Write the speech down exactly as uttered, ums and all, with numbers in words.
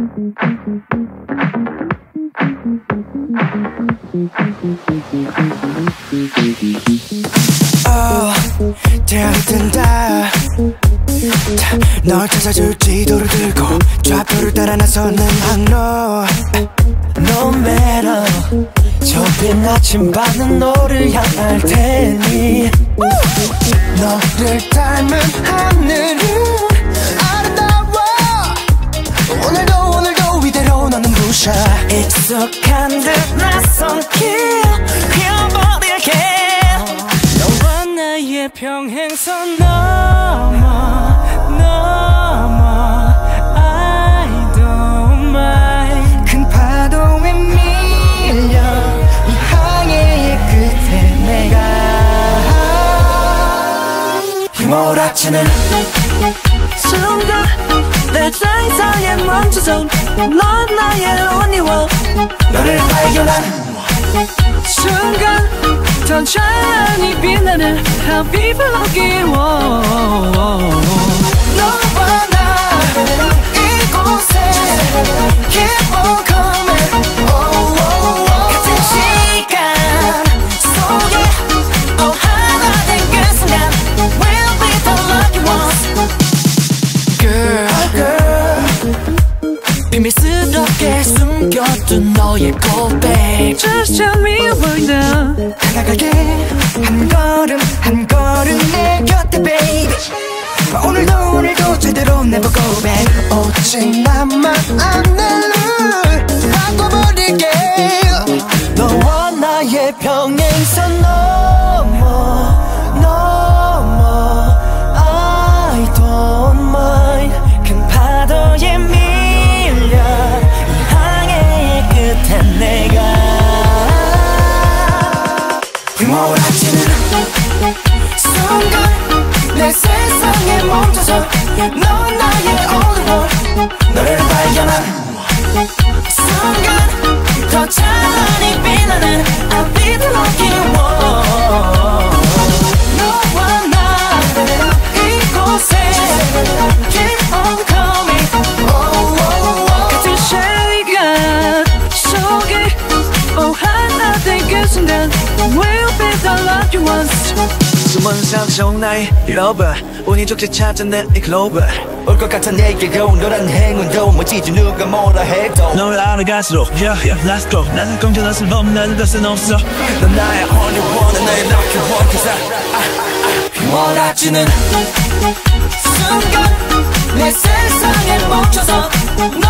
Oh, 태양이 뜬다. 널 찾아줄 지도를 들고 좌표를 따라 나서는 항로. No matter 좁힌 아침밤은 너를 향할 테니 너를 닮은 하늘은 아름다워. 오늘도 오늘도 이대로 너는 부셔. 익숙한 듯 낯선 길 피어버릴게. 너와 나의 평행선 넘어 넘어 I don't mind. 큰 파도에 밀려 이 항해의 끝에 내가 휘몰아치는 순간 내 세상에 멈춰서 넌 나의 only one. 너를 발견한 순간 더 찬란히 빛나는 I'll be lucky. 너와 나 이곳에 keep on coming. 같은 시간 속에 oh, 하나 된 그 순간 We'll be the lucky ones. Girl, girl 비밀스럽게 숨겨둔 너의 고백 Just tell me right now. 다가갈게 한 걸음 한 걸음 내 곁에 baby. 오늘도 오늘도 제대로 never go back. 오직 나만 안내를 바꿔버릴게. 너와 나의 평행선 넘어 넘어 I don't mind. 큰 파도에 밀려 이 항해의 끝에 내가 휘몰아치는 순간 내 세상에 멈춰서 넌 나의 only one. 너를 발견한 순간 더 찬란히 빛나는 I'll be the lucky one. 너와 나 이곳에 keep on coming. 같은 시간 속에 oh, 하나 된 그 순간 We'll be the lucky ones. 숨은 상처 나의 러버 운이 좋게 찾은 내 이 글로벌 올 것 같아 내게로 너란 행운도 멋지지 누가 뭐라 해도 널 알아갈수록 yeah yeah let's go. 나는 공전한 슬픔 나는 다신 없어. 넌 나의 only one 나의 lucky one. Cause I, I, I 휘몰아치는 순간 내 세상에 멈춰서